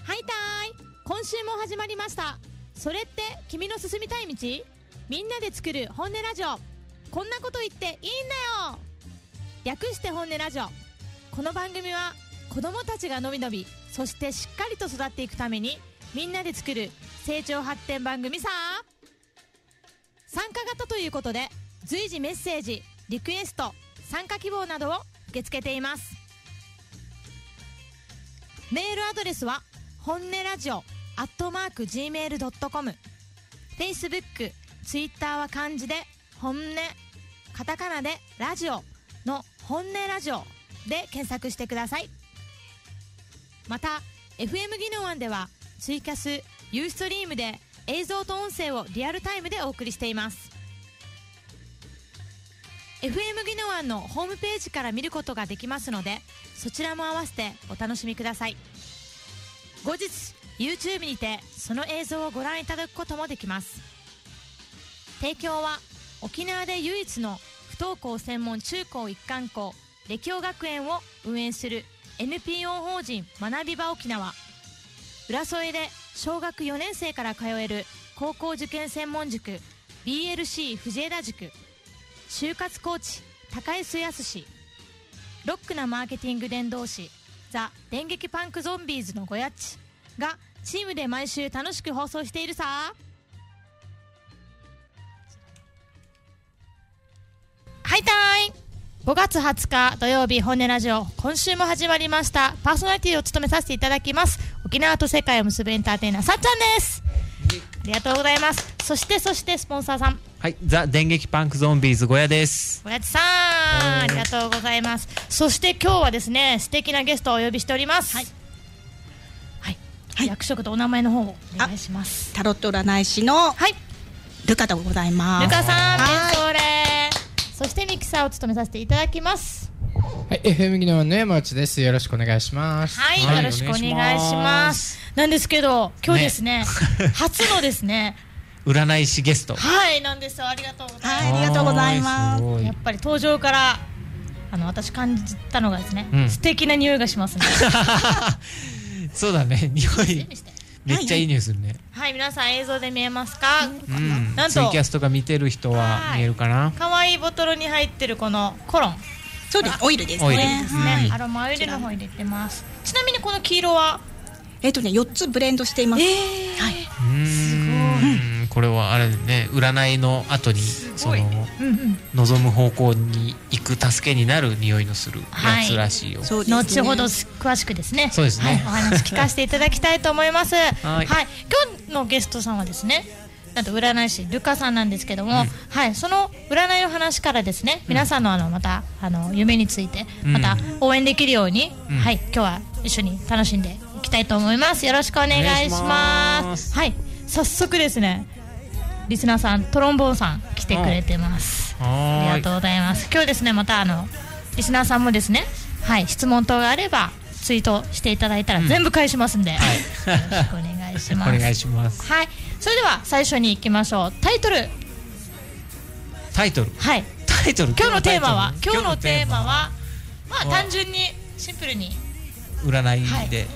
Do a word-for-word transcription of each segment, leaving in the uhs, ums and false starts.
はいたーい、今週も始まりました。それって君の進みたい道、みんなで作る本音ラジオ。こんなこと言っていいんだよ。略して本音ラジオ。この番組は子供たちがのびのび、そしてしっかりと育っていくためにみんなで作る成長発展番組さ。参加型ということで随時メッセージ、リクエスト、参加希望などを受け付けています。メールアドレスは本音ラジオアットマーク ジーメールドットコム、 Facebook、Twitter は漢字で本音、カタカナでラジオの本音ラジオで検索してください。また エフエム 技能案ではツイキャス、ユーストリームで映像と音声をリアルタイムでお送りしています。 エフエム 技能案のホームページから見ることができますので、そちらも合わせてお楽しみください。後日 YouTube にてその映像をご覧いただくこともできます。提供は沖縄で唯一の不登校専門中高一貫校歴王学園を運営する エヌピーオー 法人学び場沖縄、浦添で小学よねん生から通える高校受験専門塾 ビーエルシー 藤枝塾、就活コーチ高江須康、ロックなマーケティング伝道師ザ・電撃パンクゾンビーズのごやっちがチームで毎週楽しく放送しているさ。はいたーい、ごがつはつか土曜日本音ラジオ、今週も始まりました。パーソナリティを務めさせていただきます沖縄と世界を結ぶエンターテイナーさっちゃんです。ありがとうございます。そしてそしてスポンサーさん、 はい、ザ・電撃パンクゾンビーズごやです。 ごやつさん、ありがとうございます。そして今日はですね、素敵なゲストをお呼びしております。はい、はいはい、役職とお名前の方をお願いします。 タロット占い師の、はい、ルカでございます。 ルカさん、メンソーレ。そしてミキサーを務めさせていただきます。 はい、エフエム 技能の山内です。よろしくお願いします。 はい、はい、よろしくお願いします。なんですけど今日ですね、ね初のですね占い師ゲスト、 はいなんですよ。ありがとうございます。 はい、ありがとうございます。 やっぱり登場からあの私感じたのがですね、うん、素敵な匂いがしますね。 そうだね、匂いめっちゃいい匂いするね。 はい、はい、皆さん映像で見えますか？うん、 なんとツイキャスとか見てる人は見えるかな。 可愛いボトルに入ってるこのコロン、 そうです、オイルですね。 オイルですね、うん、アロマオイルの方入れてます。ちなみにこの黄色はえっとねよっつブレンドしています。えー、はい、 すごい。これはあれね、占いの後にその、うんうん、望む方向に行く助けになる匂いのするやつらしいよ。 はい、ね、後ほど詳しくですね、 そうですね、はい、 お話聞かせていただきたいと思います。はい、はい、今日のゲストさんはですね、なんと占い師ルカさんなんですけども、うん、はい、その占いの話からですね、皆さんのあのまたあの夢についてまた応援できるように、うん、はい、今日は一緒に楽しんでいきたいと思います。よろしくお願いします。はい、早速ですね、リスナーさん、トロンボーンさん来てくれてます。ありがとうございます。今日ですね、またあのリスナーさんもですね、はい、質問等があればツイートしていただいたら全部返しますんで、うん、はい、よろしくお願いします。 お願いします。 はい、それでは最初に行きましょう。タイトルタイトルはい、 タイトル今日のテーマは今日のテーマはまあ単純にシンプルに占いで、はい、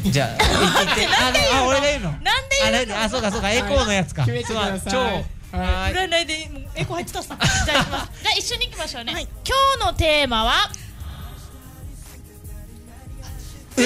じゃあ言ってなんで言うの？ あ、俺が言うの？ なんで言うの？ あ、そうかそうか、エコーのやつか。 決めてください。超占いでエコー入ってたさ。じゃあ行きます。じゃあ一緒に行きましょうね。はい、今日のテーマは占い。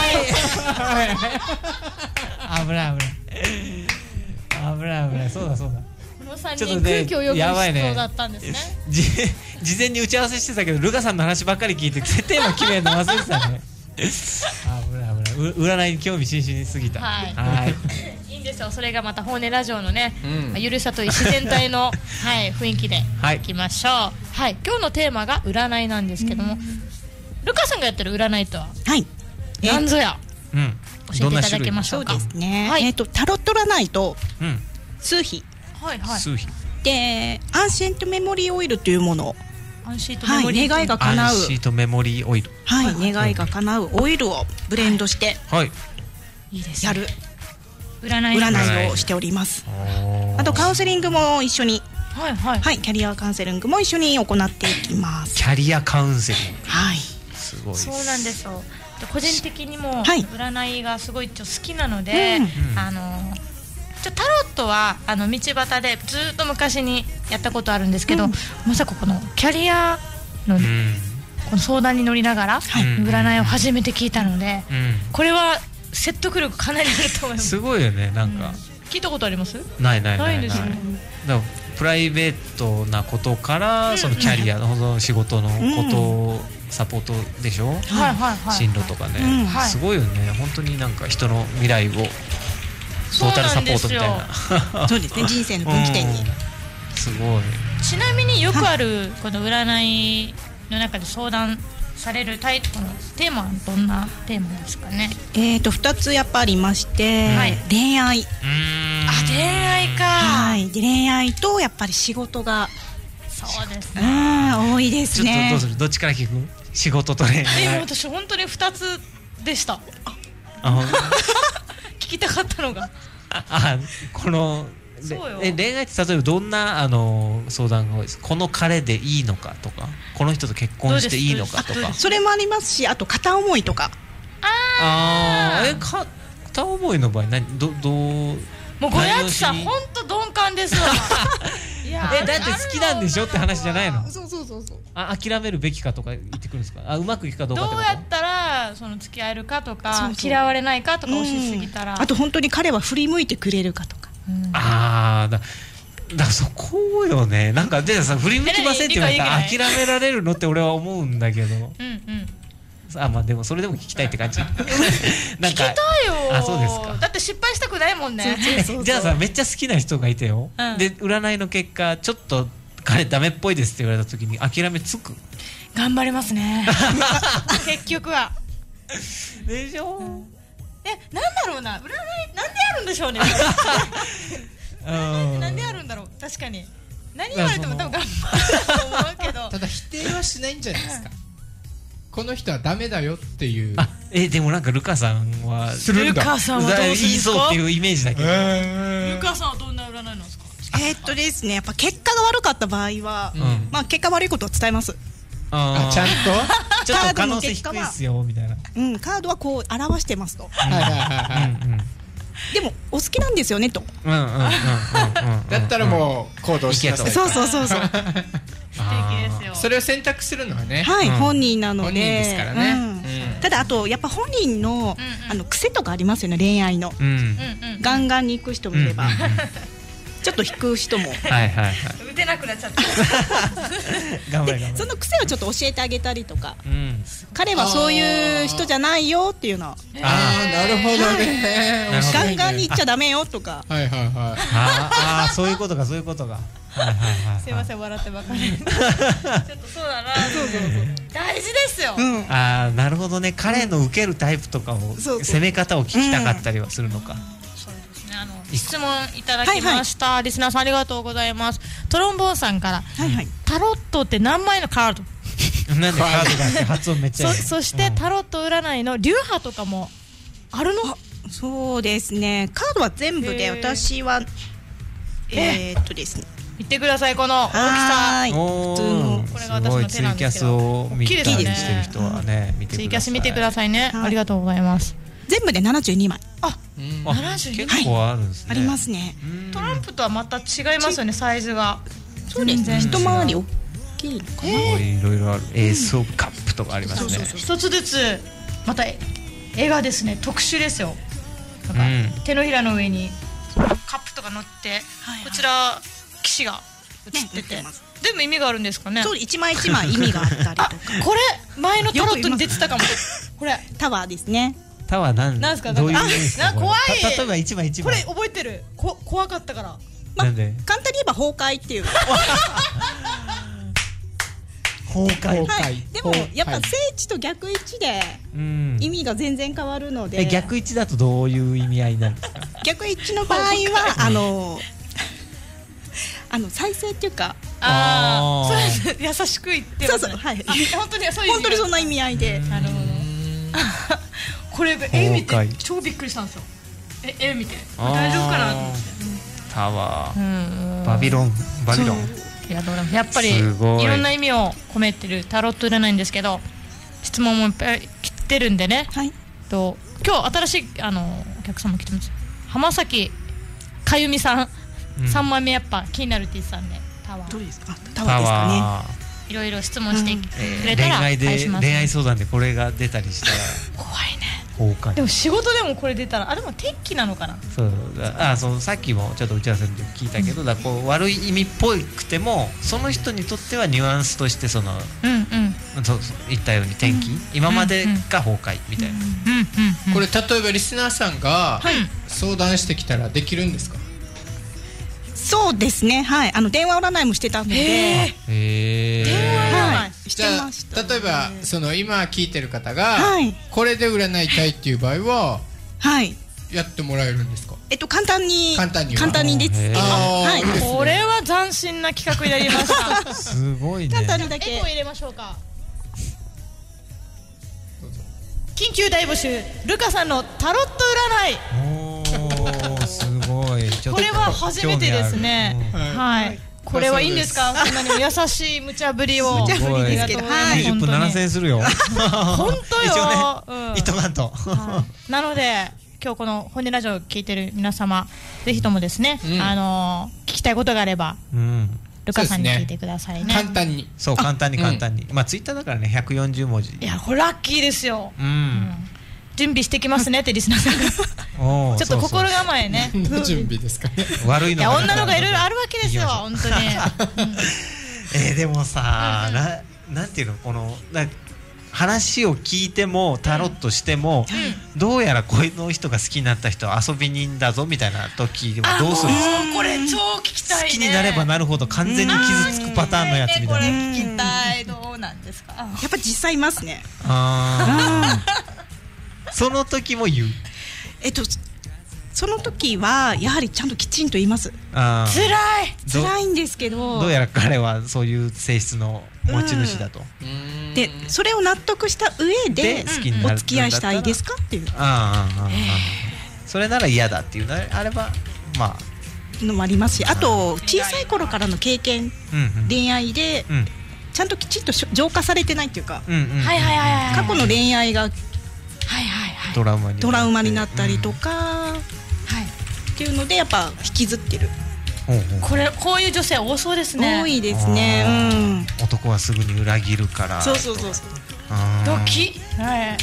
危ない危ない危ない危ない。そうだそうだ。 このさんにん空気を読む人だったんですね。 事前に打ち合わせしてたけど、ルカさんの話ばっかり聞いてテーマ決めるの忘れてたね。危ない危ない。占いに興味津々すぎた。はい。はい。いいんですよ。それがまた本音ラジオのね、うん、ゆるさと自然体の、はい、雰囲気でいきましょう。はい、はい、今日のテーマが占いなんですけども、ルカさんがやってる占いとは、はい、なんぞや、うん、教えていただけましょうか。 そうですね。はい、えっとタロット占いと、うん、数秘、 はいはい、 数秘でアンシェントメモリーオイルというもの、 アンシートメモリー、 はい、願いが叶う、 アンシートメモリーオイル、 はい、はい、願いが叶うオイルをブレンドして、 はい、 いいですね、 やる占い占いをしております。あとカウンセリングも一緒に、 はいはい、 はい、キャリアカウンセリングも一緒に行っていきます。 キャリアカウンセリング、 はい、 すすごいです。 そうなんですよ。で個人的にもはい占いがすごいちょっと好きなので、 うんあのちょタロットはあの道端でずっと昔にやったことあるんですけど、 うんまさかこのキャリアの、 うんこの相談に乗りながら、 い占いを初めて聞いたので、 うんこれは説得力かなりあると思います。 すごいよね、なんか、 聞いたことあります？ ないないないないですよね。 だからプライベートなことから、 うんそのキャリアの、その仕事のことをサポートでしょ、 はいはいはい。 進路とかね、 うんはいすごいよね、本当になんか人の未来をトータルサポートみたいな。 そうですね、人生の分岐点に。 うんすごい。 ちなみによくあるこの占いの中で相談されるタイプのテーマはどんなテーマですかね？ えーとふたつやっぱありまして、 はい恋愛、 うーんあ、恋愛か。 はいで恋愛とやっぱり仕事が、 そうですうね。 ん多いですちょっとね。 どうする、どっちから聞く、仕事と恋愛。 え、私本当にふたつでした。 あほん聞きたかったのが。 ああこのそうよえ恋愛って例えばどんなあの相談が多いですか？この彼でいいのかとか、この人と結婚していいのかとかどうです。 それもありますし、あと片思いとか。 ああえか片思いの場合何どどうもうごやつさん何をしに本当鈍感ですわ。いやえだって好きなんでしょって話じゃないの？ そうそうそうそう。 あ諦めるべきかとか言ってくるんですか？あうまくいくかどうかってこと？ どうやったらその付き合えるかとか、 そうそう嫌われないかとか教えすぎたら、 あと本当に彼は振り向いてくれるかとか。 うんああだだからそこよね。なんかでさ振り向きませんって言われたら何理解諦められるのって俺は思うんだけど。 うんうん。 あまあでもそれでも聞きたいって感じ。なんか聞きたいよ。 あそうですか。 だって失敗したくないもんね。 えじゃあさめっちゃ好きな人がいてよ、 うんで占いの結果ちょっと彼ダメっぽいですって言われた時に諦めつく頑張れますね。結局は。 でしょ、 え、なんだろうな、占いなんであるんでしょうね。 うんなんであるんだろう、確かに。何言われても多分頑張ると思うけど。 ただ否定はしないんじゃないですか。この人はダメだよっていう。 あえでもなんかルカさんはするんだ。 ルカさんはどうするん言いですかそうっていうイメージだけど、 ルカさんはどんな占いなんですか？ えーっとですね、やっぱ結果が悪かった場合は、 うんまあ結果悪いことを伝えます。 ああちゃんと。 ちょっと可能性低いっすよみたいな。 うん、カードはこう表してますと。 はいはいはいはい。 うんうんでもお好きなんですよねと。 うんうんうんうんうんだったらもう行動しなさい。 そうそうそうそう。 素敵ですよ。 それを選択するのはね。 はい、 うん本人なので。 本人ですからねうんうんただあとやっぱ本人の、 うんうんあの癖とかありますよね、恋愛の。 うんうんうんうん。 ガンガンに行く人もいれば、 うんうんうんちょっと引く人も。 はいはいはい打てなくなっちゃった。 頑張れ頑張れその癖をちょっと教えてあげたりとか、 うん彼はそういう人じゃないよっていうのを、 ああなるほどね。 なるほどガンガンに行っちゃダメよとか。 はいはいはい。 ああそういうことかそういうことか。はいはいはいすいません、笑ってばかり。ちょっとそうだな。そうそうそう。大事ですよ。 うん。 ああなるほどね。彼の受けるタイプとかをそうそう攻め方を聞きたかったりはするのか。 そうですね。あの質問いただきました。リスナーさんありがとうございます。トロンボーンさんからはいはい。 タロットって何枚のカード？ なんでカードがあって発音めっちゃいいそそしてタロット占いの流派とかもあるの？ そうですね。カードは全部でへー私はえーっとですね。 言ってください、この大きさ。 はーい。 お普通のーこれが私の手すごいツなんですけどイキャスを見たり大きいですねしてる人はね見てください。 ツイキャス見てくださいね。 はいありがとうございます。 全部でななじゅうにまいうんあななじゅうに結構あるんですね。 ありますね。 うん。 トランプとはまた違いますよね、サイズが。 そうですね。 全然一回り大きいのかすごいいろいろある。エースオブカップとかありますね。 一つずつまた絵がですね特殊ですよ。なんかうん手のひらの上にカップとか乗って、 はいはいこちら騎士が写ってて、 ね写ってます全部意味があるんですかね。 そう一枚一枚意味があったりとか。 これ前のタロットに出てたかも。これタワーですね。 タワーなんなんすかどういう意味ですか？ あな怖いこれた例えば一枚一枚。 これ覚えてる。こ怖かったから。 まなんで簡単に言えば崩壊っていう。 崩壊。 崩壊はい。でも崩壊やっぱ聖地と逆位置でうん。 意味が全然変わるので。 え逆位置だとどういう意味合いなんですか？ 逆位置の場合はあのあの再生っていうか。 ああーあ、そうです。優しく言ってますね。 そうそうはいあ本当にそういう意味が。 本当にそんな意味合いで。 なるほど。これ絵見て超びっくりしたんですよ。え絵見て大丈夫かなと思って。 タワうー。 んバビロン。バビロン。 いやどうもやっぱりいすごいろんな意味を込めてるタロット占いんですけど、 質問もいっぱい来てるんでね、 はい、 と今日新しいあのお客さんも来てます。浜崎かゆみさん、うん、さんまいめやっぱ気になる T さんでタワーどれですか？タワーですかね。 いろいろ質問してくれうん、 たら恋愛で返します、ね、 恋愛相談でこれが出たりしたら怖いね。 崩壊。 でも仕事でもこれ出たらあでも天気なのかな。 そうあそのさっきもちょっと打ち合わせで聞いたけど、うん、だこう悪い意味っぽくてもその人にとってはニュアンスとしてその、うんうん、そう言ったように天気、うん、今までが崩壊みたいな、うんうんうん、これ例えばリスナーさんが相談してきたらできるんですか？ そうですね、はい、あの電話占いもしてたので、 へー電話占い、 はい、してました、ね、 例えばその今聞いてる方が、 はい、 これで占いたいっていう場合は、 はい、 やってもらえるんですか？ えっと簡単に簡単に簡単にですけど、はい、 これは斬新な企画になりましたすごいね。 簡単にだけエコー入れましょうか。緊急大募集ルカさんのタロット占い。 おーすごい。ちょっとこれは初めてですね、うん、はい、はい、これはいいんですか？そんなにも優しい無茶ぶりを無茶ぶりですけど、 はい、にじゅっぷんななせんえんするよ本当よ一応ね、うん、一斗缶と、 はい、なので今日この本音ラジオを聞いてる皆様ぜひともですね、うん、あのー、聞きたいことがあれば、うん、ルカさんに聞いてくださいね。 簡単にそう簡単に簡単に、うん、まあツイッターだからねひゃくよんじゅうもじ。 いやこれラッキーですよ、うんうん、準備してきますねってリスナーさんがちょっと心構えね。 何の準備ですかね。 悪いのいや女の子がいろいろあるわけですよ本当に、うん、 えー、でもさ、うん、な, なんていうのこのな話を聞いてもタロットしても、うん、どうやらこの人が好きになった人は遊び人だぞみたいな時はどうするんですか？ これ超聞きたいね。 好きになればなるほど完全に傷つくパターンのやつみたいな、 これ聞きたい。どうなんですか？ やっぱ実際いますね。 あその時も言う。 えっとその時はやはりちゃんときちんと言います。 あ辛い辛いんですけど、 どうやら彼はそういう性質の持ち主だと、 うん、でそれを納得した上で好きになるお付き合いしたいですかっていう。 ああああそれなら嫌だっていうのあればまあのもありますし、あと小さい頃からの経験、うんうん、恋愛で、うん、ちゃんときちんと浄化されてないっていうか、過去の恋愛がはいはいはい、 トラウマにトラウマになったりとか、うん、はい、っていうのでやっぱ引きずってる。 これこういう女性多そうですね。 多いですね、 うん、男はすぐに裏切るからそうそうそうそうドキはい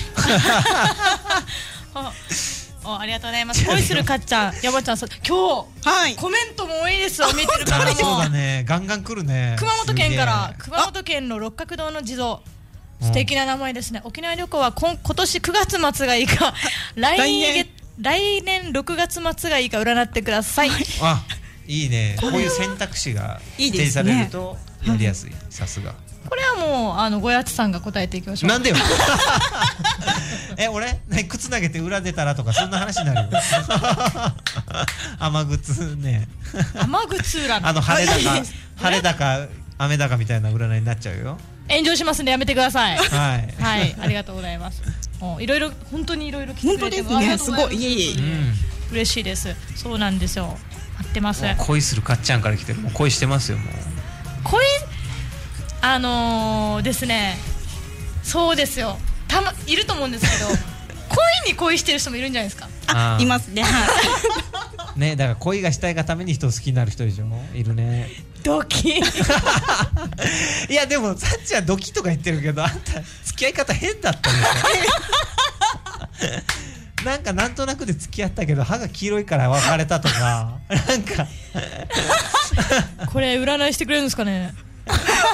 あ, ありがとうございます。恋するかっちゃん山ちゃん今日、はい、コメントも多いですよ見てる方も。 そうだねガンガン来るね。 熊本県から熊本県の六角堂の地蔵素敵な名前ですね。沖縄旅行は今, 今年くがつ末がいいか来 年, 来年ろくがつ末がいいか占ってください。 あいいね。こういう選択肢が指定されるとやりやすい。さすがこれはもうあのごやつさんが答えていきましょう。 なんでよえ俺靴投げて裏出たらとかそんな話になるよ雨靴ね雨靴占いあの晴れだか晴れだか雨だかみたいな占いになっちゃうよ。 炎上しますんでやめてください。 はい、 はい、ありがとうございます。いろいろ本当にいろいろ聞いてくれて本当ですね。すごいいえいえ、うん、 嬉しいです。そうなんですよ。待ってます。 恋するかっちゃんから来てる。もう恋してますよもう。 恋あのー、ですね。そうですよ。たまいると思うんですけど恋に恋してる人もいるんじゃないですか。 あいますね。 ねだから恋がしたいがために人を好きになる人でしょ。いるね。 ドキいやでもさっちはドキとか言ってるけどあんた付き合い方変だったんですよなんかなんとなくで付き合ったけど歯が黄色いから別れたとかなんかこれ占いしてくれるんですかねダ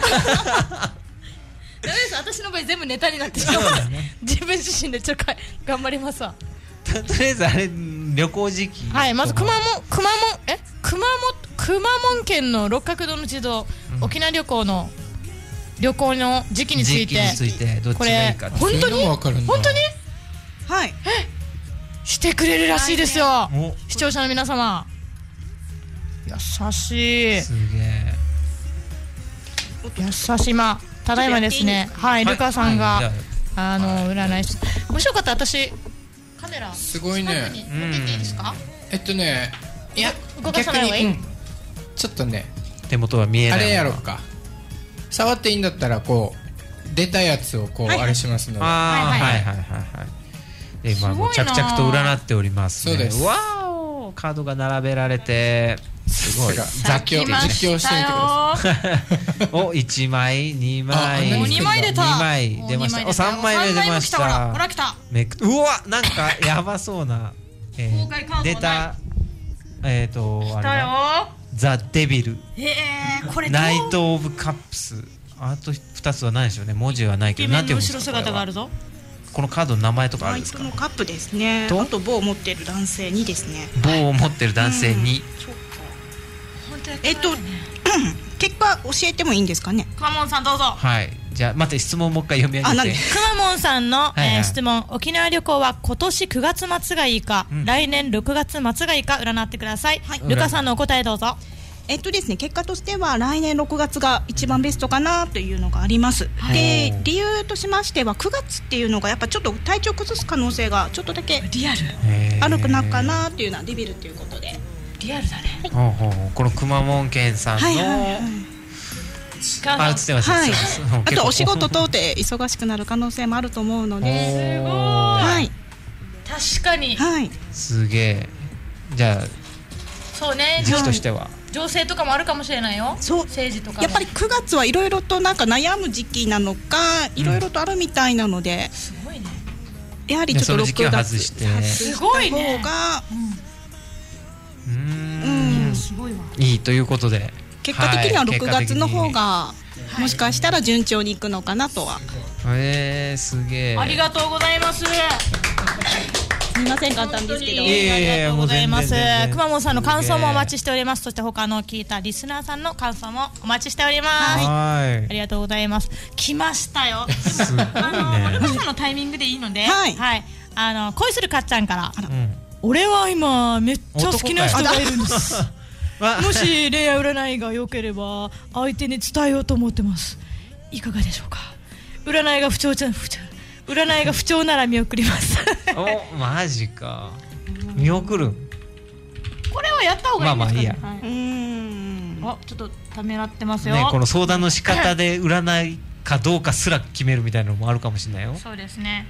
メです。私の場合全部ネタになってしまうから、ね、自分自身でちょっと頑張りますわ。 と, とりあえずあれ旅行時期はいまず熊本熊本え熊本熊本県の六角堂の地蔵、うん、沖縄旅行の旅行の時期について時期についてどっちがいいかこれ本当に本当にはいえしてくれるらしいですよ。視聴者の皆様優しいすげえ優しい。まあただいまですねはい、はい、ルカさんが、はい、あの、はい、占いしもしよかったら私カメラすごいね向けていいですか？ えっとねいや動かさない方がいい、うん、 ちょっとね手元は見えない。 あれやろうか触っていいんだったらこう出たやつをこうあれしますので、 ああはいはいはいはい。今もう着々と占っておりますね。 そうです。 わーお、カードが並べられてすごい雑況実況してみてください。 お、一枚、二枚、 もう二枚出た。 二枚出ました。お、三枚目出ました。 ほら来た。 めく、うわ、なんかやばそうな、えー、出た、えっとあれだ、ザ・デビル、ナイト・オブ・カップス。あと二つはないでしょうね。文字はないけど、なんて読むんですか。後ろ姿があるぞ。このカードの名前とかあるんですか。 ナイトのカップですね。あと棒を持っている男性にですね。 棒を持ってる男性に。 えっと結果教えてもいいんですかね。 くまモンさんどうぞ。 はい。じゃあ待って、質問もう一回読み上げて。 くまモンさんの質問、沖縄旅行は今年くがつ末がいいか、来年ろくがつ末がいいか占ってください。ルカさんのお答えどうぞ。 えっとですね、結果としては来年ろくがつが一番ベストかなというのがあります。で、理由としましてはくがつっていうのがやっぱちょっと体調崩す可能性がちょっとだけリアル悪くなるかなっていうのはデビルっていうことで。 リアルだね。 ほうほう、このくまモン県さんの、はいはいはい、あ、映ってます。はい。 あとお仕事等で忙しくなる可能性もあると思うので。 すごい。 はい。 確かに。 はい。 すげえ。じゃあ。 そうね。 時期としては。 情勢とかもあるかもしれないよ。 そう。 政治とか。 やっぱりくがつはいろいろとなんか悩む時期なのか、いろいろとあるみたいなので。 すごいね。 やはりちょっとろくがつすごいね。 方が。 うん。 すごいわ。 いいということで。 結果的にはろくがつの方がもしかしたら順調にいくのかなとは。 ええ、すげえ。 ありがとうございます。 すみません、簡単ですけど。 ありがとうございます。くまモンさんの感想もお待ちしております。そして他の聞いたリスナーさんの感想もお待ちしております。ありがとうございます。来ましたよ。 すごいね。 ルカさんのタイミングでいいので、はい、あの恋するかっちゃんから。俺は今めっちゃ好きな人がいるんです。もし恋愛占いが良ければ相手に伝えようと思ってます。いかがでしょうか。占いが不調じゃ不調占いが不調なら見送ります。 お、マジか。見送る。 これはやった方がいいんですかね。まあまあいいや。 はい、うん。 あ、ちょっとためらってますよ。 ね、この相談の仕方で占いかどうかすら決めるみたいなのもあるかもしれないよ。 そうですね。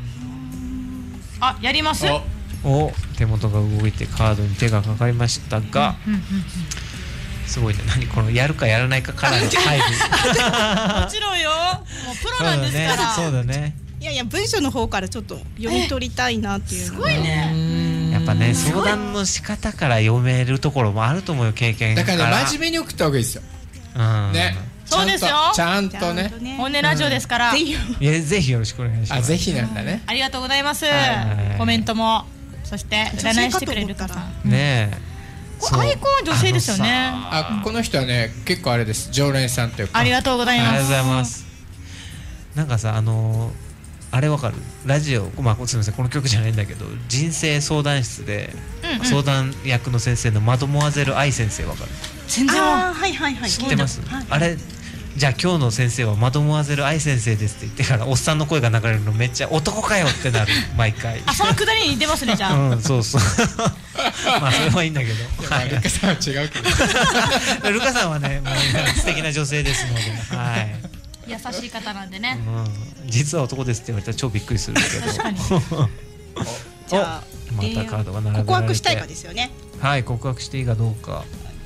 あ、やります。 お、手元が動いてカードに手がかかりましたが、すごいね。何このやるかやらないかからの入る。 もちろんよ。もうプロなんですから。 そうだね。 いやいや、文章の方からちょっと読み取りたいなっていう。 すごいね。 やっぱね、相談の仕方から読めるところもあると思うよ、経験から。 だからね、真面目に送った方がいいですよ。ね。 そうですよ。 ちゃんとね。 本音ラジオですから。 ぜひよろしくお願いします。 あ、ぜひなんだね。 ありがとうございます。コメントも、そして占いしてくれる方。 ねえ。 アイコン女性ですよね。 あ、この人はね、結構あれです。常連さんというか。 ありがとうございます。 ありがとうございます。なんかさ、あのあれわかる？ラジオ、まあすみません、この曲じゃないんだけど、人生相談室で相談役の先生のマドモアゼル愛先生わかる？ 全然は、はいはいはい。 知ってます？あれ。じゃあ今日の先生はマドモアゼル愛先生ですって言ってからおっさんの声が流れるのめっちゃ男かよってなる毎回。 あ、そのくだりに出ますねじゃあ。 うん、そうそう。まあそれはいいんだけど。 ルカさんは違うけど。 ルカさんはね、もう素敵な女性ですので、はい。 優しい方なんでね。 うん、実は男ですって言われたら超びっくりするけど。確かに。 じゃあまたカードが並べられて。 告白したいかですよね。 はい、告白していいかどうか。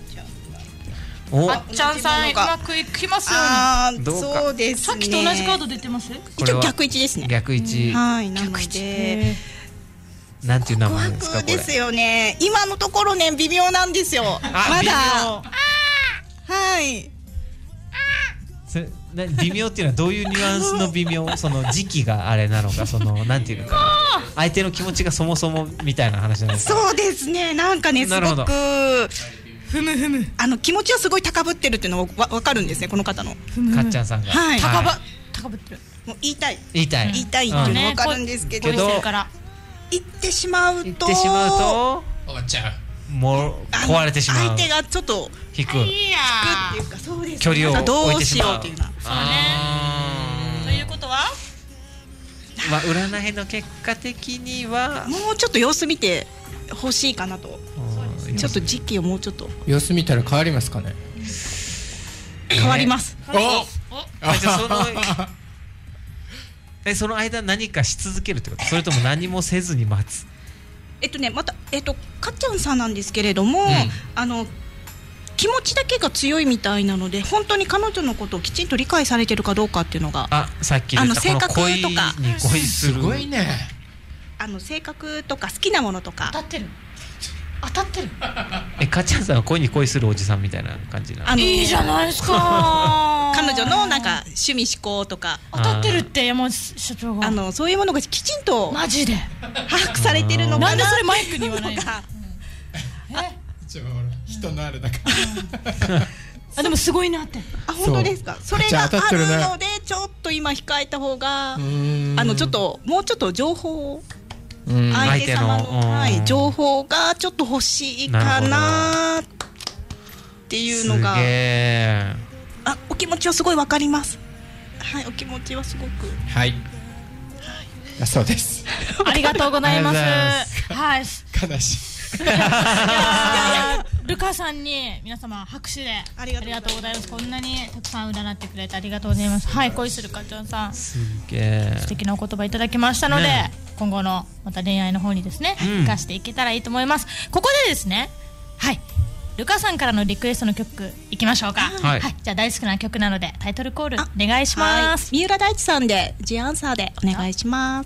あっちゃんさんうまくいきますように。そうですね。 さっきと同じカード出てます？ 一応逆位置ですね。 逆位置。 はい、なのでなんていう名前ですかこれ？ ですよね。今のところね微妙なんですよ。まだ。はい。 微妙っていうのはどういうニュアンスの微妙？その時期があれなのか、そのなんていうのかな。相手の気持ちがそもそもみたいな話じゃないですか。 そうですね。なんかねすごく。ふむふむ、あの気持ちはすごい高ぶってるっていうのがわかるんですね、この方の。 かっちゃんさんが。 はい。 高ぶ高ぶってる。 もう言いたい。 言いたい。 言いたいっていうのわかるんですけど。言ってしまうと。 言ってしまうと。 終わっちゃう。もう壊れてしまう。 相手がちょっと引く。引くっていうか、そうです。 距離をどうしようっていうのは。 そうね。ということは。 まあ占いの結果的には。 もうちょっと様子見てほしいかなと。ちょっと時期をもうちょっと様子見たら変わりますかね。 変わります。 お、 あ、じゃあそのえその間何かし続けるってこと？それとも何もせずに待つ？ えっとねまたえっとかっちゃんさんなんですけれども、 うん、 あの気持ちだけが強いみたいなので、本当に彼女のことをきちんと理解されてるかどうかっていうのが、 あさっき言ったこのあの性格恋とかに恋する、 すごいね。 あの性格とか好きなものとか当たってる当たってるえかっちゃんさんは恋に恋するおじさんみたいな感じなの？ あのいいじゃないですか彼女のなんか趣味思考とか当たってるって山本社長があのそういうものがきちんとマジで把握されてるのかな。 なんでそれマイクに言わないの？ かちょ人のあれだからあでもすごいなって。 あ本当ですか。それがあるのでちょっと今控えた方が、あのちょっともうちょっと情報を相手様の、はい、情報がちょっと欲しいかなっていうのが、 すげー、 あお気持ちはすごいわかります。はいお気持ちはすごくはい、だそうです。 ありがとうございます。はい。 悲しい。 いやいやいやルカさんに皆様拍手でありがとうございます。 こんなにたくさん占ってくれてありがとうございます。はい、恋するかっちゃんさん、 すげー素敵なお言葉いただきましたので、ね、今後のまた恋愛の方にですね、うん、生かしていけたらいいと思います。ここでですね、はい、ルカさんからのリクエストの曲いきましょうか。はい、はい、じゃあ大好きな曲なのでタイトルコールお願いします。 三浦大知さんで「ジアンサー」でお願いします。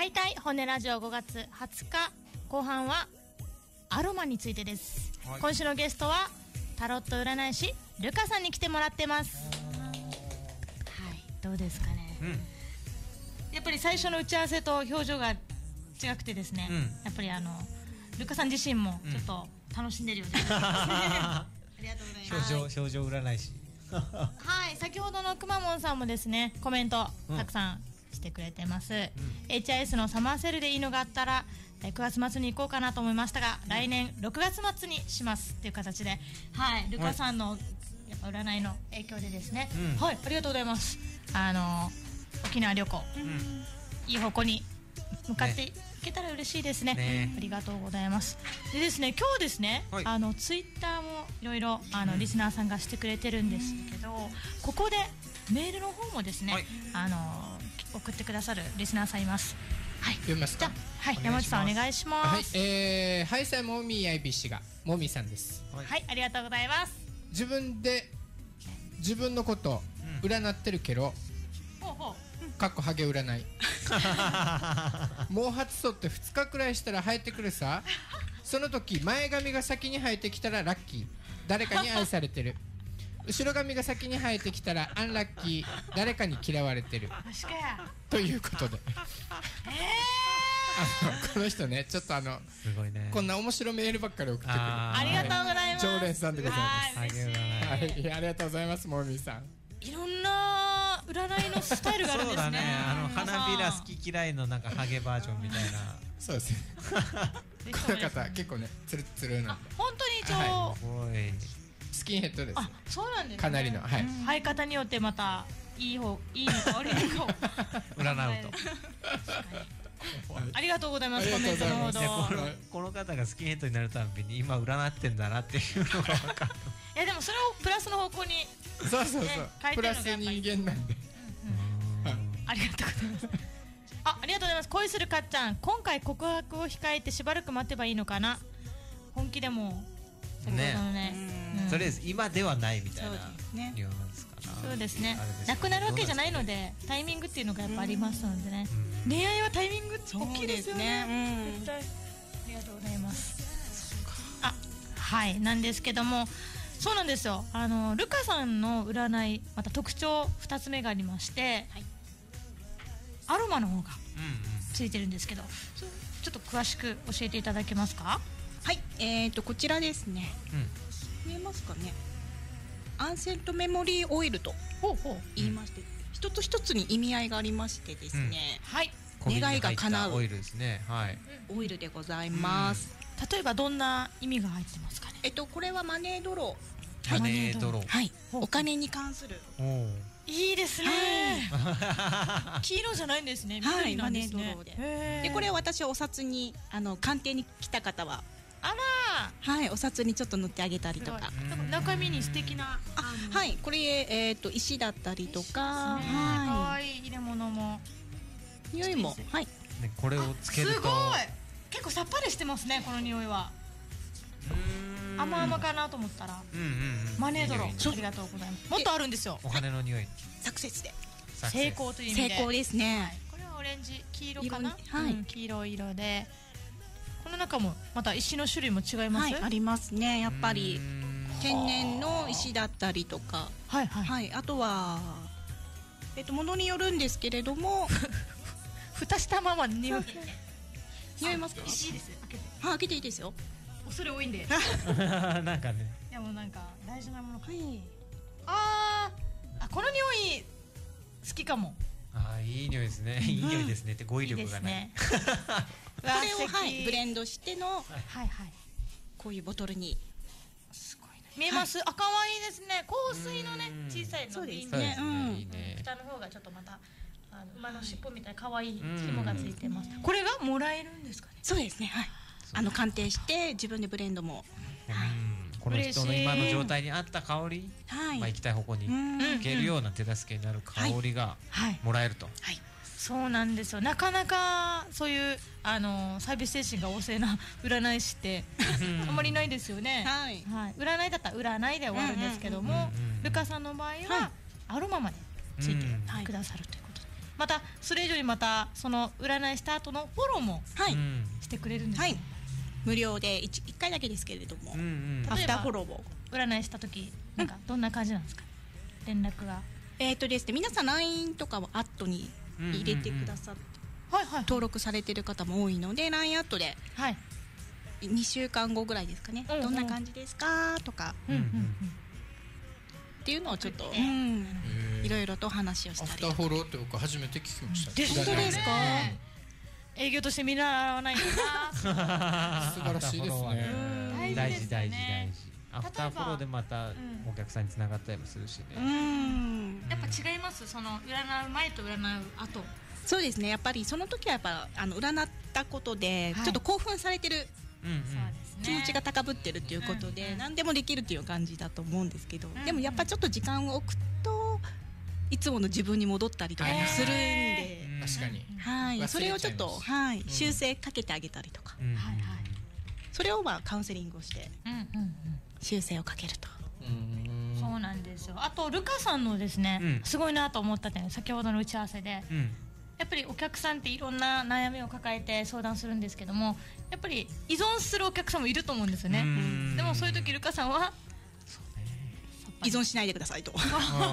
大体骨ラジオごがつはつか後半はアロマについてです、はい、今週のゲストはタロット占い師ルカさんに来てもらってます。はい、どうですかね、うん、やっぱり最初の打ち合わせと表情が違くてですね、うん、やっぱりあのルカさん自身もちょっと楽しんでるようです、うん、ありがとうございます。 表情、表情占い師はい、先ほどのくまモンさんもですねコメントたくさんしてくれてます、うん、エイチアイエス のサマーセールでいいのがあったらくがつ末に行こうかなと思いましたが、うん、来年ろくがつ末にしますっていう形で、はい、ルカさんのやっぱ占いの影響でですね、うん、はい、ありがとうございます。あの沖縄旅行、うん、いい方向に向かっていけたら嬉しいですね、ね、ありがとうございます。でですね、今日ですね、はい、あのツイッターもいろいろあの、うん、リスナーさんがしてくれてるんですけど、ここでメールの方もですね、はい、あの送ってくださるリスナーさんいます。はい、 読みますか。 はい、山内さんお願いします。 はい、えー、ハイサイモミーアイビー氏がモミーさんです。 はい、はい、ありがとうございます。 自分で自分のこと占ってるけど、 うん、ほうほう、 かっこハゲ占い毛髪剃ってふつかくらいしたら生えてくるさ。その時前髪が先に生えてきたらラッキー、誰かに愛されてる後ろ髪が先に生えてきたらアンラッキー、誰かに嫌われてるということで、えー、あのこの人ね、ちょっとあのすごいね、 こんな面白メールばっかり送ってくる、 あ, ありがとうございます。 常連さんでございます。 はい、 はい、ありがとうございます。モーミーさん、 いろんな占いのスタイルがあるんですね。 そうだね、あの花びら好き嫌いのなんかハゲバージョンみたいなそうですねこの方結構ねツルツルなんで、 本当に一応、 はい、すごいスキンヘッドです。 あ、そうなんですね。 かなりの、はい、 生え方によってまたいい方、いいのか悪いのかを占うとありがとうございます。コメントのほど、 このこの方がスキンヘッドになるたびに今占ってんだなっていうのが分かるいやでもそれをプラスの方向に、ね、 そうそうそう、プラス人間なんで、 うんうん、ありがとうございますあ、ありがとうございます。恋するかっちゃん、今回告白を控えてしばらく待てばいいのかな。本気でも先ほどのね、 うん、とりあえず今ではないみたいなニュアンスかな。 そうですね、なくなるわけじゃないのでタイミングっていうのがやっぱありますのでね、うん、恋愛はタイミング大きいですよね、絶対。ありがとうございます。あ、はい、なんですけども、そうなんですよ、あのルカさんの占いまた特徴ふたつめがありまして、はい、アロマの方がついてるんですけど、うんうん、ちょっと詳しく教えていただけますか。 はい、えーとこちらですね、うん、見えますかね。アンセントメモリーオイルと言いまして、うん、一つ一つに意味合いがありましてですね、うん、はい、願いが叶うオイルですね、はい、 オイルでございます、 うん、例えばどんな意味が入ってますかね。 えっとこれはマネードロー、マネードロー、 はい、お金に関する。 いいですね、はい、黄色じゃないんですね。緑なんですね、はい、マネードローで。でこれを私はお札にあの鑑定に来た方は、 あら、 はい、お札にちょっっと塗ってあげたりとか、 中身に素敵な、 あ、はい、これ、えー、と石だったりとか、 はい、かわいい入れ物も匂いも、はい、 ね、これをつけるとすごい結構さっぱりしてますね、この匂いは。甘々かなと思ったら、うんうんうん、マネードロー、ありがとうございます。もっとあるんですよ、 お金の匂い、 サクセスで成功という意味で成功ですね、はい、 これはオレンジ黄色かな、はい、うん、黄色い色で、この中もまた石の種類も違います、 はい、ありますね。やっぱり天然の石だったりとか、 はいはい、はい、 あとはえっと物によるんですけれども蓋したまま匂い匂いますか。 石です。開けて、 あ、開けていいですよ。 恐れ多いんでなんかね、 いやもうなんか大事なものか、はい、あーあ、この匂い好きかも。 あー、いい匂いですね、いい匂いですねって語彙力がない。 これを、はい、ブレンドしての、はいはい、こういうボトルに、 すごいね、見えます、はい、あ、可愛いですね。香水のね、小さいの瓶ね、蓋の方がちょっとまたあの馬の尻尾みたいな可愛い紐がついてます。これがもらえるんですかね。 そうですね、はい、あの鑑定して自分でブレンドも、はい、 この人の今の状態に合った香り、はい、まあ、行きたい方向に行けるような手助けになる香りがもらえると、はいはいはい、 そうなんですよ。なかなかそういうあのサービス精神が旺盛な占い師ってあんまりいないですよね、はいはい、占いだったら占いで終わるんですけども、ルカさんの場合はアロマまでついてくださるということで、 またそれ以上にまたその占いした後のフォローもはい、 してくれるんです、 はい、無料で いっかいだけですけれども、 うんうん、 アフターフォローを占いした時なんかどんな感じなんですか、うん、連絡がえっ、ー、とですね、皆さん ライン とかをアットに入れてくださって、うんうんうん、登録されてる方も多いので ライン アットで、はい、にしゅうかんごぐらいですかね、うんうん、どんな感じですかとか、うんうんうん、っていうのをちょっと、うん、いろいろと話をしたりとか。 アフターフォローって僕初めて聞きました。 本当ですか？ 営業として見習わないとな素晴らしいですね。 大事大事大事。アフターフォローでまたお客さんに繋がったりもするしね。うん、 やっぱ違います、その占う前と占う後。 そうですね、やっぱりその時はやっぱあの占ったことでちょっと興奮されてる、はい、気持ちが高ぶってるっていうことで、うんうん、何でもできるっていう感じだと思うんですけど、うんうん、でもやっぱちょっと時間を置くといつもの自分に戻ったりとかもするんで、 えー、確かに、 はい、それをちょっと、はい、修正かけてあげたりとか、うん、はいはい、それをまあカウンセリングをして、うんうんうん、修正をかけると。 うん、そうなんですよ。あとルカさんのですね、うん、すごいなと思った点、先ほどの打ち合わせで、うん、やっぱりお客さんっていろんな悩みを抱えて相談するんですけども、やっぱり依存するお客さんもいると思うんですよね。でもそういう時ルカさんは依存しないでくださいと。そう、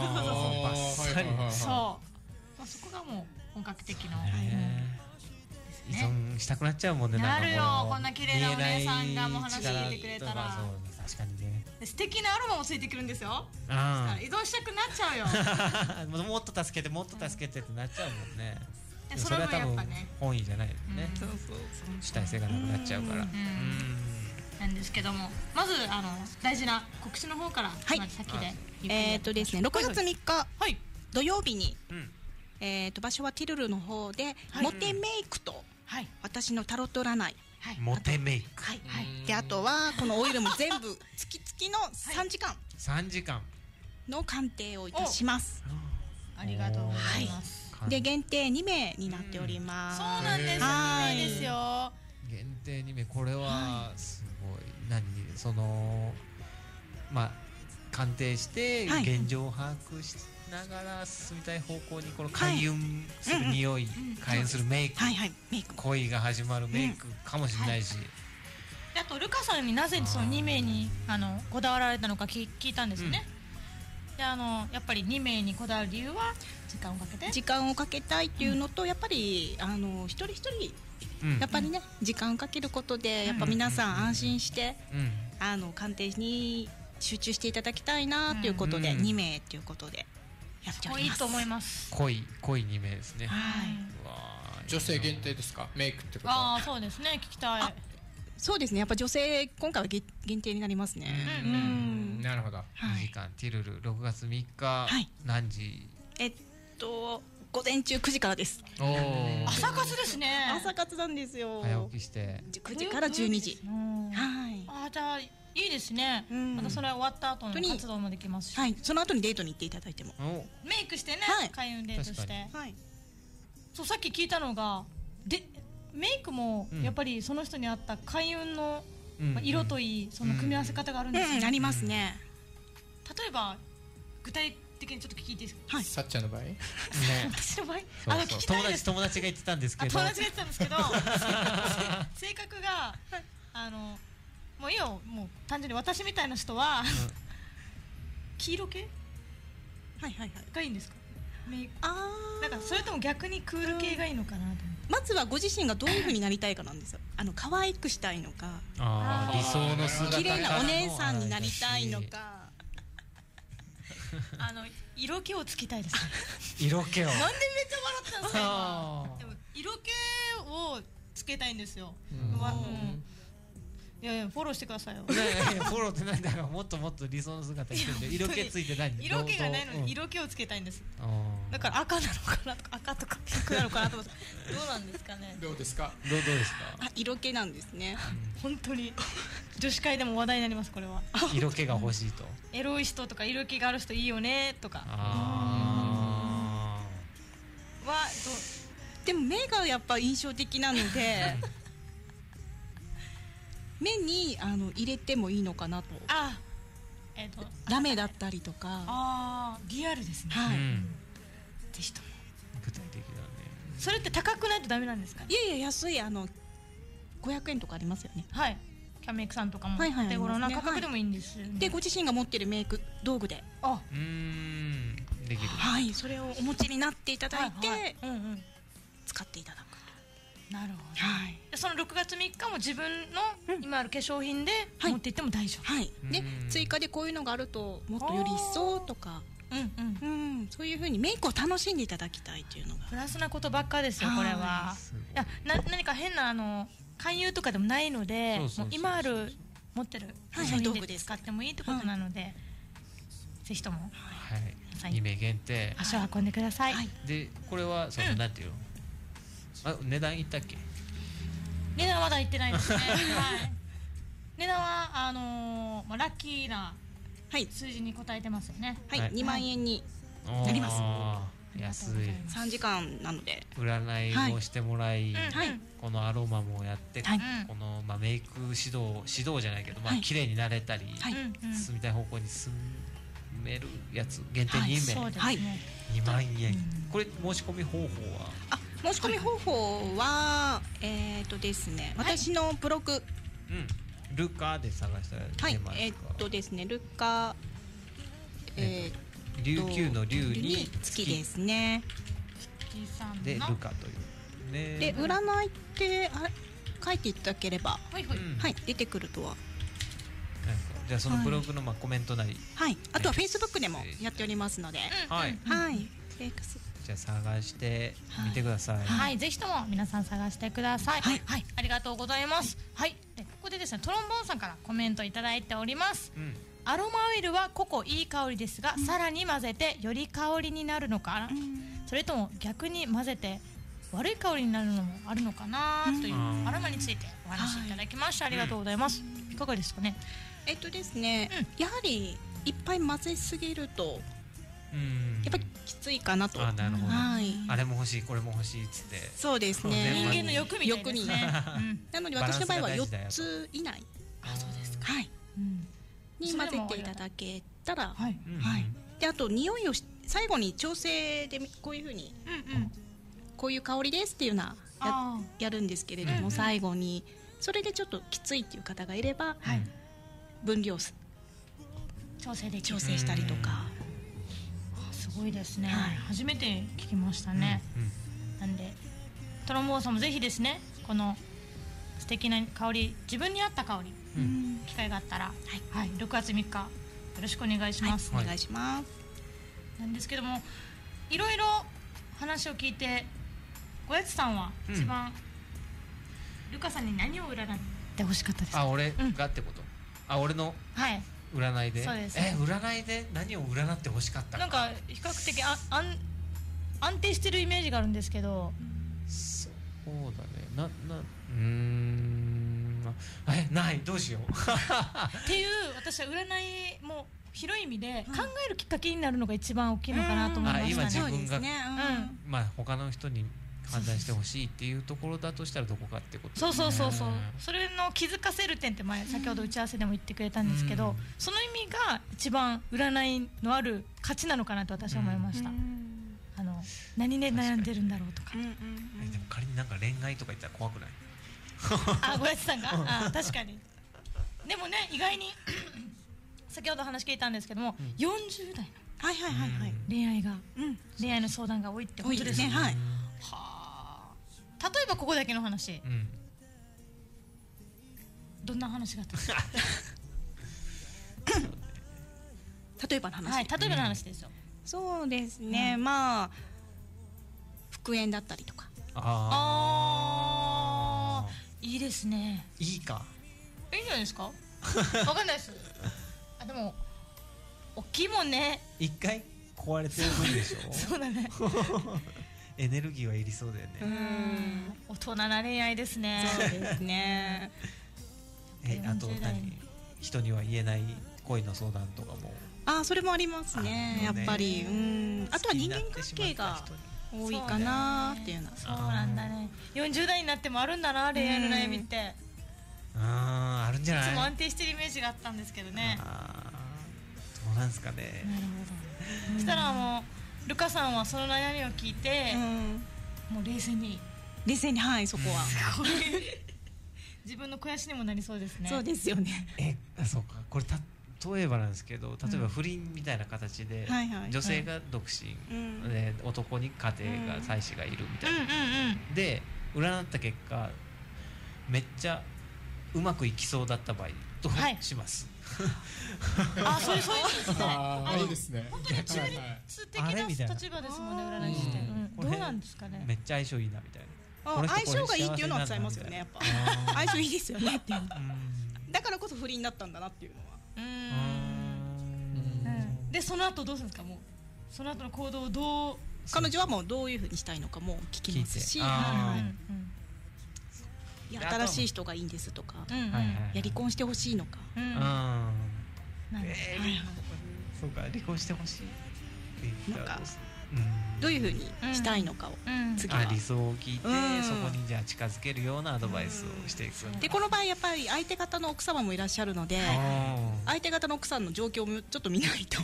そこがもう本格的な、 依存したくなっちゃうもんね。 なるよ、こんな綺麗なお姉さんがもう話聞いてくれたら。 確かにね。 素敵なアロマもついてくるんですよ。依存したくなっちゃうよ。 もっと助けてもっと助けてってなっちゃうもんね。 それは多分本意じゃないよね。主体性がなくなっちゃうから。 なんですけども、まずあの大事な告知の方から先で。 えっとですね、ろくがつみっか土曜日にえと場所はティルルの方でモテメイクと私のタロット占い。 モテメイク、 はいはい、であとはこのオイルも全部月々のさんじかんさんじかんの鑑定をいたします。 ありがとうございます。 はい、で限定にめいになっております。 そうなんです、にめいですよ。 限定にめい、これはすごい、何そのまあ鑑定して現状を把握しながら進みたい方向に、この開運する匂い、開運するメイク、恋が始まるメイクかもしれないし、 あとルカさんになぜそのにめいにあのこだわられたのか聞いたんですね。であのやっぱりにめいにこだわる理由は時間をかけて時間をかけたいっていうのと、やっぱりあの一人一人やっぱりね時間をかけることでやっぱ皆さん安心してあの鑑定に集中していただきたいなということでにめいということでやっております。 いいと思います。 恋恋にめいですね。はい。 女性限定ですか、メイクってことは。 ああそうですね、聞きたい。 そうですね、やっぱ女性今回は限定になりますね。 うん、なるほど。 にじかんティルルろくがつみっか何時？ えっと午前中くじからです。 朝活ですね。 朝活なんですよ。 早起きしてくじからじゅうにじ。 はい。あじゃあいいですね。またそれ終わった後の活動もできますし。 はい。その後にデートに行っていただいても。 メイクしてね、開運デートして。はい。そうさっき聞いたのがでメイクもやっぱりその人に合った開運の色といいその組み合わせ方があるんですよね。 ありますね。 例えば具体的にちょっと聞いていいですか。 はい。 さっちゃんの場合。 ね。 私の場合。 あの聞きたいです。友達友達が言ってたんですけど。 友達が言ってたんですけど。性格があのもういいよ、もう単純に私みたいな人は黄色系。 はいはいはい。 がいいんですか。メイク。ああ。なんかそれとも逆にクール系がいいのかなと思って。 まずはご自身がどういう風になりたいかなんですよ。あの可愛くしたいのか。 ああ理想の姿。 綺麗なお姉さんになりたいのか。 あの色気をつけたいですね。 色気を。 なんでめっちゃ笑ったんですか。でも色気をつけたいんですよ。いやいやフォローしてくださいよ。 フォローって何だか、もっともっと理想の姿にしてる。色気ついてない。 色気がないのに色気をつけたいんです。だから赤なのかなとか赤とかピンクなのかなと思って。どうなんですかね。 どうですか。 どうどうですか。 あ色気なんですね。 本当に女子会でも話題になりますこれは。 色気が欲しいと。 エロい人とか色気がある人いいよねとか。 ああ。はどう。でも目がやっぱ印象的なので。目にあの入れてもいいのかなと。 あ、えっとラメだったりとか。 ああ、リアルですね。 はい。 ぜひとも。 具体的だね。 それって高くないとダメなんですか？ いやいや安い、あのごひゃくえんとかありますよね。 はい。キャンメイクさんとかもはいはい手頃なありますね価格でもいいんですよね。 でご自身が持ってるメイク道具で、 あ、 うーんできる。 はいそれをお持ちになっていただいて、 はいはい、うんうん、 使っていただく。 なるほど。 はい。 でそのろくがつみっかも自分の今ある化粧品ではい持って行っても大丈夫。 はい。でうん追加でこういうのがあるともっとより一層とか、 うんうん。 うんそういう風にメイクを楽しんでいただきたいというのが。 プラスなことばっかですよ、 はいこれは。 すごいいやな何か変なあの勧誘とかでもないので、 そうそうそうもう今ある持ってる化はい粧品で道具です使ってもいいってことなので、ぜひともはい、にめい限定足を運んでください。 はいで、これはその、 うんなんていうの、あ、値段言ったっけ？ 値段はまだ言ってないですね。はい。値段はあのーまあラッキーなはい数字に答えてますよね。 はい、 はいにまんえんになります安い。 さんじかんなので、 占いもしてもらい、 うんはいこのアロマもやって、 はいこの、まあ、メイク指導指導じゃないけど、まあはい綺麗になれたり、 はいうんうん。 進みたい方向に進めるやつ限定にめい、 そうですね。 はいにまんえん、これ申し込み方法は？ あ申し込み方法は、えっ、とですね、私のブログ、 うん、ルカで探したらはい出ますか？ えっ、とですねルカ、えー琉球の竜にに月ですね。 月さんのでルカというね。 で占いってあ書いていただければ、 はいはい。 うんはい出てくるとは、 なんかじゃあそのブログのまあコメントなり、 はいあとはフェイスブックでもやっておりますので、 はい、 はいフェイクスじゃあ探してみてください。 はい、ぜひとも皆さん探してください。ははいい、 ありがとうございます。はい、でここでですね、トロンボーンさんからコメントいただいております。 うん、 アロマオイルは個々いい香りですが、さらに混ぜてより香りになるのかな、それとも逆に混ぜて悪い香りになるのもあるのかなといううんアロマについてお話しいただきました。ありがとうございます。いかがですかね。 えっとですね、やはりいっぱい混ぜすぎるとうん、 やっぱりきついかなと。 あ、なるほど、 はいあれも欲しいこれも欲しいっつって。 そうですそうね。 人間の欲みたいですね。うんなので私の場合は4 バランスが大事だよとつ以内、 あ、そうですか。 はい、 うんに混ぜていただけたら、 はい。 うん、 はい。であと匂いをし最後に調整でこういう風にうんうん。 こういう香りですっていうのはやあやるんですけれども、 うんうん最後にそれでちょっときついっていう方がいれば、 はい分量すー調整できる。 調整したりとか、 すごいですね。 はい初めて聞きましたね。 うん、 なんでトロンボーンさんもぜひですね、この素敵な香り、自分に合った香り、 うんうん機会があったら、はい、ろくがつみっかよろしくお願いします。 お願いします。 なんですけども、いろいろ話を聞いて、ごやつさんはうん一番、ルカさんに何を占ってほしかったですか。 あ、俺がってこと、あ、俺のはい。 占いで。 そうですえ、占いで何を占って欲しかったか。 なんか比較的あ安安定してるイメージがあるんですけど、 そうだね。な、な、うーん。あえ、ないどうしよう。 っていう私は占いも広い意味で考えるきっかけになるのが一番大きいのかなと思いまうんあ今したね。 自分がそうですね。 うんまあ他の人に判断してほしいっていうところだとしたらどこかってことそうそうそうそうね。 それの気づかせる点って前先ほど打ち合わせでも言ってくれたんですけど、 うんその意味が一番占いのある価値なのかなと私は思いました。あの何で悩んでるんだろうとか。 うんうんえでも仮になんか恋愛とか言ったら怖くない？ あ、ごやつさんがあ確かに。でもね、意外に先ほど話聞いたんですけども、 うんよんじゅう代のはいはいはいはい。 恋愛がうん。 恋愛の相談が多いって多いでことですすね。 ね。はい。 はあ。例えばここだけの話、 うん。 どんな話があったんですか。 例えばの話。 はい、例えばの話ですよ。 そうですね。 うんまあ復縁だったりとか。 ああー、いいですね。 ーいいか。 いいんじゃないですか。わかんないです。あ、でも大きいもんね。 一回壊れてる分でしょ。 そうだね。 エネルギーはいりそうだようね。 ん。 大人な恋愛ですね。 そうですね。 え、あとよんじゅう代何？人には言えない恋の相談とかも。 あ、それもありますね。やあるよねっぱり。うん。あとは人間関係が多いかなっていうのは。 そうなんだね。よんじゅう代になってもあるんだな、恋愛の悩みって。 あーあるんじゃない？ いつも安定してるイメージがあったんですけどね。 あーどうなんですかね。 なるほど。そしたらもうルカさんはその悩みを聞いて、うん、もう冷静に冷静に、はい、そこは自分の肥やしにもなりそうですね。 そうですよね。 え、そうか、これた例えばなんですけど、例えば不倫みたいな形で、うんはいはい、女性が独身、うんで男に家庭が妻子がいるみたいな、うんうんうん、で占った結果めっちゃうまくいきそうだった場合どうします、 はい、あ、そういうそういうああいいですね。 本当に中立的な立場ですもんね、占い師って、うん、どうなんですかね。 めっちゃ相性いいなみたいな。 相性がいいっていうのは伝えますよね、やっぱ相性いいですよねっていうだからこそ不倫だったんだなっていうのは。うんうんでその後どうするんですか。もうその後の行動をどう彼女はもうどういうふうにしたいのかも聞きますし、いや新しい人がいいんですとか、いや離婚してほしいのか、 そうか離婚してほしいなんかどういうふうにしたいのかを次は理想を聞いてそこにじゃあ近づけるようなアドバイスをしていく。 でこの場合やっぱり相手方の奥様もいらっしゃるので相手方の奥さんの状況もちょっと見ないと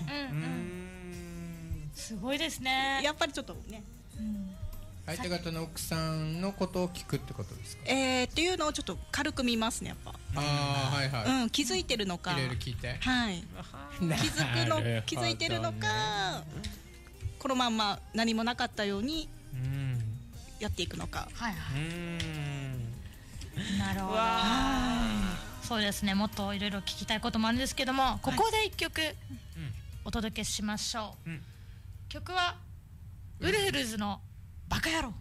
すごいですね。 やっぱりちょっとね相手方の奥さんのことを聞くってことですか。 えーっていうのをちょっと軽く見ますねやっぱ。 ああはいはい。 うん気づいてるのか。 いろいろ聞いて。 はい。気づくの気づいてるのか。このまんま何もなかったようにやっていくのか。 はいはい。なるほど。そうですね。もっといろいろ聞きたいこともあるんですけども、ここで一曲お届けしましょう。曲はウルフルズのバカ野郎。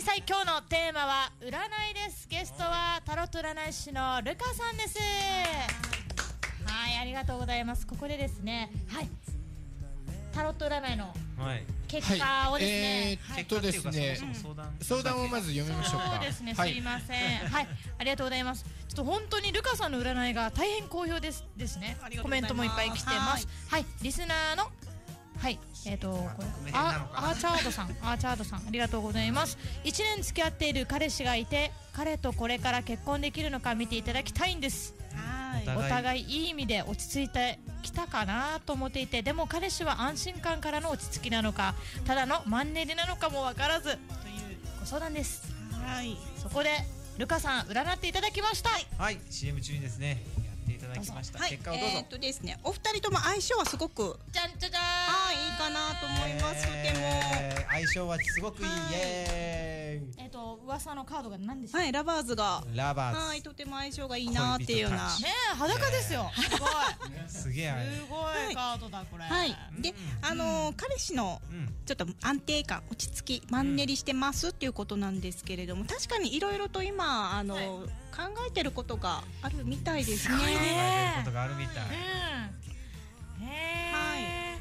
いさい、今日のテーマは占いです。ゲストはタロット占い師のルカさんです。はい、ありがとうございます。ここでですね、はい、タロット占いの結果をですね、 はい、えー、っとですね、相談をまず読みましょうか。 そうですね、すいません。はい、ありがとうございます。ちょっと本当にルカさんの占いが大変好評ですですね。コメントもいっぱい来てます。はい、リスナーのはい、えっ、ー、とこれあアーチャードさん、アーチャードさん、ありがとうございます。いちねん付き合っている彼氏がいて、彼とこれから結婚できるのか見ていただきたいんです。はい、お互いいい意味で落ち着いてきたかなと思っていて、でも彼氏は安心感からの落ち着きなのか、ただのマンネリなのかも分からずというご相談です。はい、そこでルカさん占っていただきました。 はい、シーエム 中にですねいただきました。 はい、 結果をどうぞ。 えー、っとですね、お二人とも相性はすごくじゃんじゃじゃーん、 あいいかなと思います。 えー、 でも相性はすごくいい、 はい、 イエーイ。 えっ、ー、と噂のカードが何ですか。 はい、ラバーズがラバーズ、 はい、とても相性がいいなっていうようなねえ、裸ですよ。すごいすげえすごいカードだこれ。 はい、で、あのー、彼氏のちょっと安定感、落ち着き、マンネリしてますっていうことなんですけれども、確かにいろいろと今あのー、はい、考えてることがあるみたいですね。 考えてることがあるみたい。 うん、へはい。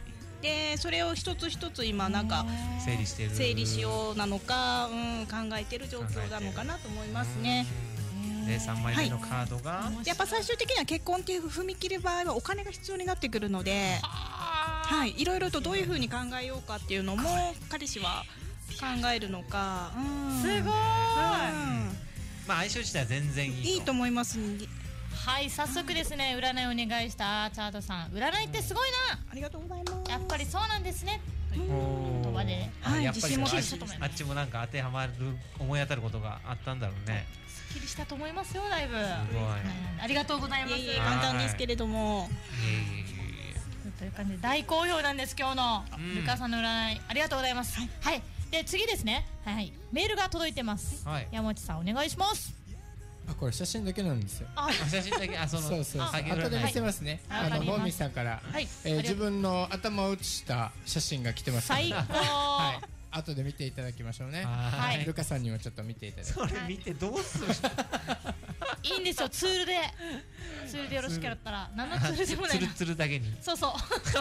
で、それを一つ一つ今なんか整理してる、 整理しようなのか、うん、考えてる状況なのかなと思いますね。 で、さんまいめのカードが、 はい、やっぱ最終的には結婚っていう踏み切る場合はお金が必要になってくるので、はい、いろいろとどういうふうに考えようかっていうのも彼氏は考えるのか、うん、 すごい、うん、 まあ相性自体は全然いいといいと思います。 はい、早速ですね、占いお願いしたアーチャードさん、占いってすごいな、 ありがとうございます。 やっぱりそうなんですねという言葉で、 はい、やっぱりもあっちもなんか当てはまる思い当たることがあったんだろうね。 すっきりしたと思いますよ、だいぶ。すごい、 ありがとうございます。 いえいえ、簡単ですけれども、 という感じで大好評なんです。今日のルカさんの占い、ありがとうございます。はい、はい、で次ですね、はい、メールが届いてます。はい、山内さんお願いします。 あ、これ写真だけなんですよ。 あ、写真だけ、あ、そのそうそうそう、後で見せますね。あのボーミーさんから、はい、えー、自分の頭を写した写真が来てます。 最高。 はい、後で見ていただきましょうね。はい、ルカさんにもちょっと見ていただきそれ見てどうする。 いいんですよ、ツールで、ツールでよろしかったら、何のツールでもないな。 ツルツルだけに。 そうそう。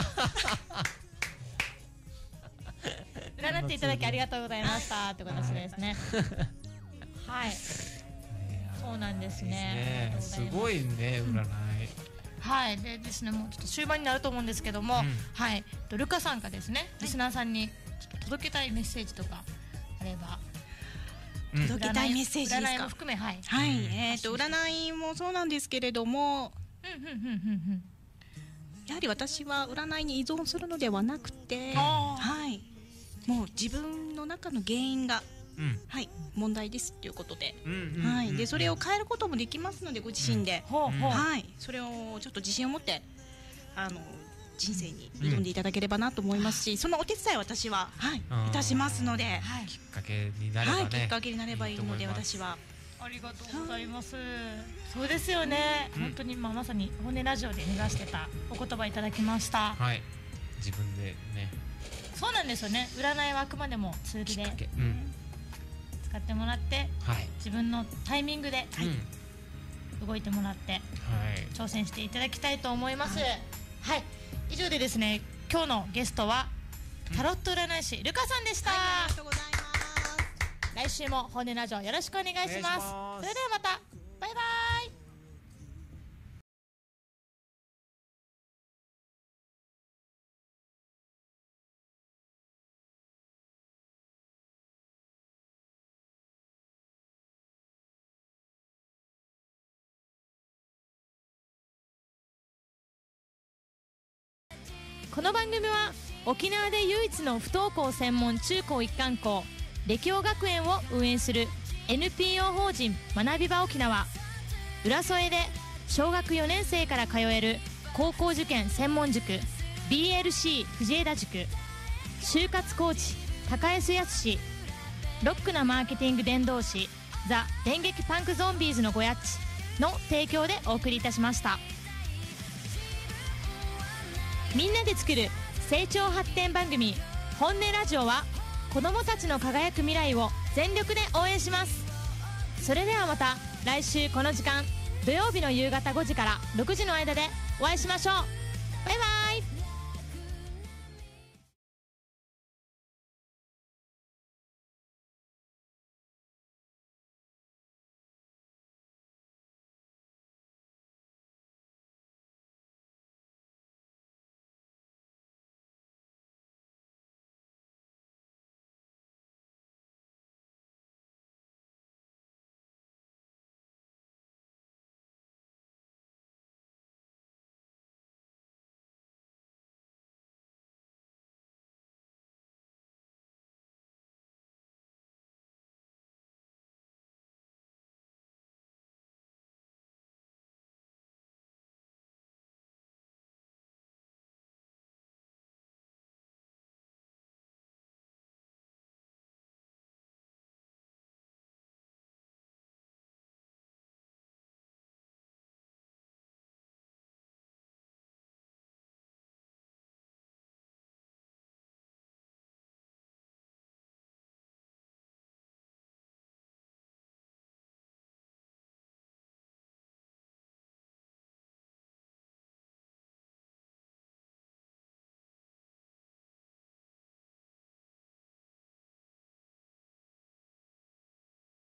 占っていただきありがとうございましたって形ですね。はい。そうなんですね。 すごいね、占い。 はい、でですね、もうちょっと終盤になると思うんですけども、はい、ルカさんがですね、リスナーさんにちょっと届けたいメッセージとかあれば。 届けたいメッセージですか。 占いも含め、はい。 はい、えっと占いもそうなんですけれども、やはり私は占いに依存するのではなくて、はい、もう自分の中の原因が、はい、問題ですということで、はい、でそれを変えることもできますので、ご自身で、はい、それをちょっと自信を持ってあの人生に挑んでいただければなと思いますし、そのお手伝い私は、はい、いたしますので、 きっかけになればね、 はい、きっかけになればいいので、私は。 ありがとうございます。そうですよね。本当にまあまさに本音ラジオで目指してたお言葉いただきました。 はい。自分でね。 そうなんですよね。占いはあくまでもツールで使ってもらって、自分のタイミングで動いてもらって挑戦していただきたいと思います。はい。以上でですね、今日のゲストはタロット占い師ルカさんでした。 ありがとうございます。 来週も本音ラジオよろしくお願いします。それではまた、バイバイ。この番組は沖縄で唯一の不登校専門中高一貫校歴王学園を運営する エヌピーオー 法人学び場沖縄、浦添で小学よねん生から通える高校受験専門塾 ビーエルシー 藤枝塾、就活コーチ高安康、ロックなマーケティング伝道師ザ・電撃パンクゾンビーズのごやっちの提供でお送りいたしました。みんなで作る成長発展番組本音ラジオは、子どもたちの輝く未来を全力で応援します。それではまた来週この時間、土曜日の夕方ごじからろくじの間でお会いしましょう。バイバイ。